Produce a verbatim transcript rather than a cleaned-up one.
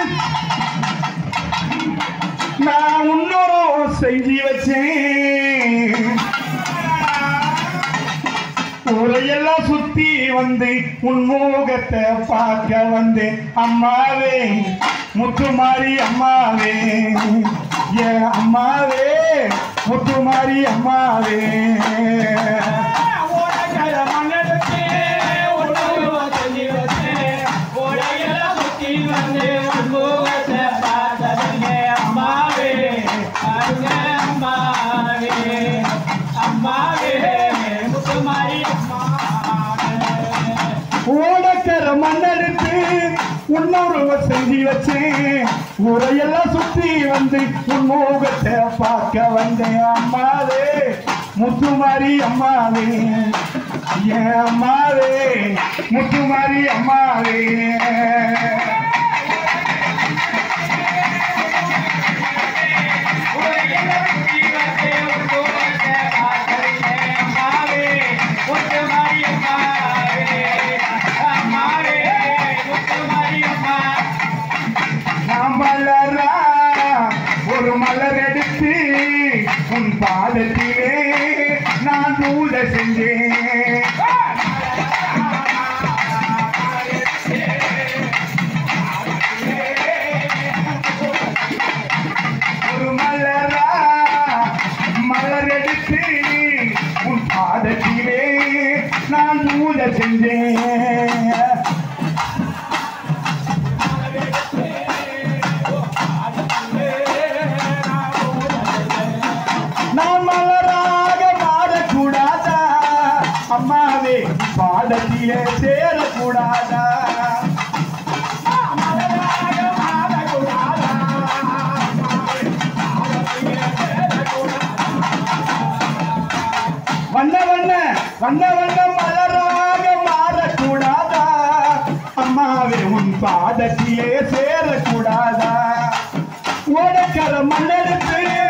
நான் இன்னொரு செய்தி வச்சேன் ஊரையெல்லாம் சுத்தி வந்து உன்முகத்தை பார்க்க வந்து அம்மாவே முத்துமாரி அம்மாவே ஏ அம்மாவே முத்துமாரி அம்மாவே ஓடக்கர மண்ணெடுத்து உன்னொருவ செஞ்சு வச்சேன் ஊரையெல்லாம் சுத்தி வந்து உன் முகத்தை பார்க்க வந்தேன் அம்மாவே முத்துமாரி அம்மாவே ஏன் அம்மாவே முத்துமாரி அம்மாவே ஒரு மலர் எடுத்து உன் பாதத்திலே நான் பூஜை செஞ்சேன் ஒரு மலரா மலர் எடுத்து உன் பாதத்திலே நான் பூஜை செஞ்சேன் அம்மாவே பாடத்திலே சேரக்கூடாதா வண்ண வண்ண வண்ண வண்ண மலராக மாறக்கூடாதா அம்மாவே உன் பாடத்திலே சேரக்கூடாதா ஓடக்கர மண்ணெடுத்து